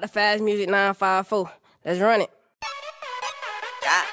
The fast music 954. Let's run it. Yeah.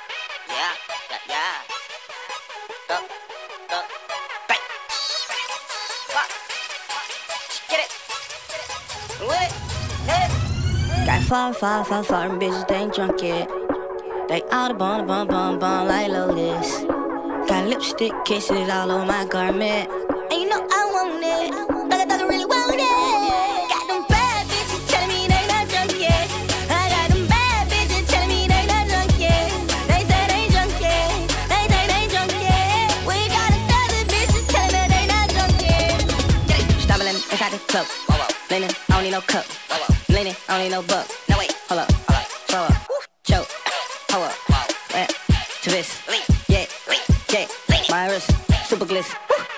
Get it. What? Got foreign bitches, they ain't drunk yet. They all the bone like Lotus. Got lipstick kisses all over my garment. And you know I want it, but I don't really want it. Got them bad bitches telling me they not drunk yet. I got them bad bitches telling me they not drunk yet. They say they ain't drunk yet. They say they ain't drunk yet. We got a dozen bitches telling me they not drunk yet. Stumbling inside the club. Leaning, I don't need no cup. Leaning, I don't need no buck. No wait. Hold up, throw up, choke, hold up, twist, yeah, my wrist, super gliss.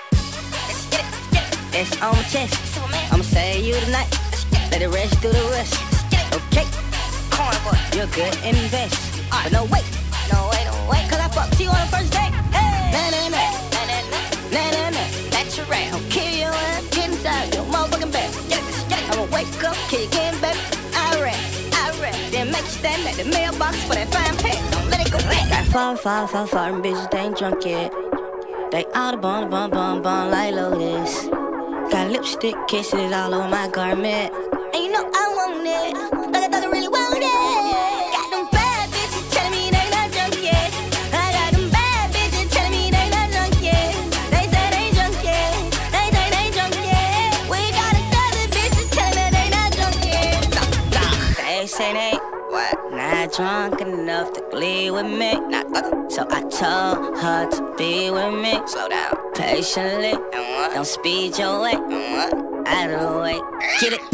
It's on my chest. I'ma say you tonight. Let it rest through the rest. Okay, you're good, invest. But no wait, cause I fucked you on the first date. Nah. That's your rap. I'll kill your ass, get inside your motherfucking bed. I'ma wake up, kill you again, baby. I rap. Then make you stand at the mailbox for that fine pay. Don't let it go back. Got foreign bitches, they ain't drunk yet. They all the bone like Lotus. Got lipstick kisses all over my garment. And you know I want it, but I don't really want it. Got them bad bitches telling me they not drunk yet. I got them bad bitches telling me they not drunk yet. They say they ain't drunk yet. They say they ain't drunk yet. We got a dozen bitches telling me they not drunk yet. They say they not drunk enough to leave with me. So I told her to be with me. Slow down. Patiently, don't speed your way. Out of the way, get it.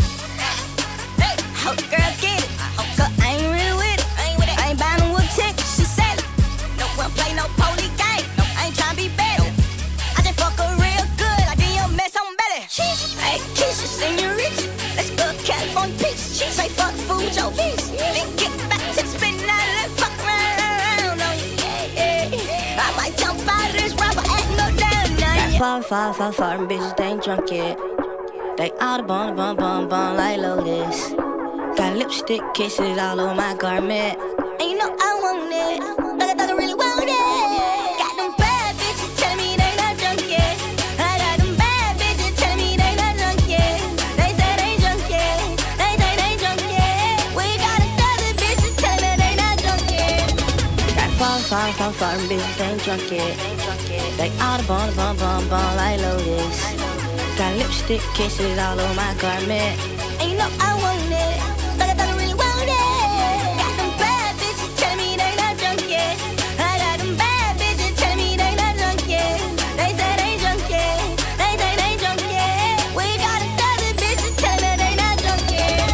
Hope the girl get it. Cause I ain't really with it. I ain't buying no wood tick, she said it. No one play no police game. I ain't tryna be better. I just fuck her real good, like in your mess, I'm better. Hey, Keisha, senorita, let's go California peace. Say fuck food, your peace. Then get back to the spin out of that fuck around on you. Yeah. I might jump out of this rubber, ain't no down now. Got foreign bitches, they ain't drunk yet. They all the bone like Lotus. Got lipstick kisses all over my garment. And you know I want it, but I don't really want it. Got them bad bitches telling me they not drunk yet. I got them bad bitches telling me they not drunk yet. They say they ain't drunk yet. They say they ain't drunk yet. We got a dozen bitches telling me they not drunk yet. Got foreign bitches, they ain't drunk yet. They all the bone like Lotus. Got lipstick kisses all over my garment. And you know I want it, but I don't really want it. Got them bad bitches telling me they not drunk yet. I got them bad bitches telling me they not drunk yet. They say they ain't drunk yet. They say they ain't drunk yet. We got a dozen bitches telling me they not drunk yet.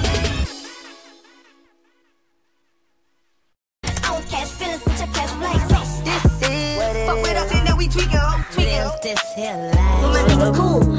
I don't catch feelings, but I catch flights. This is Fuck with us and then we tweaking, ho. This here life. Cool.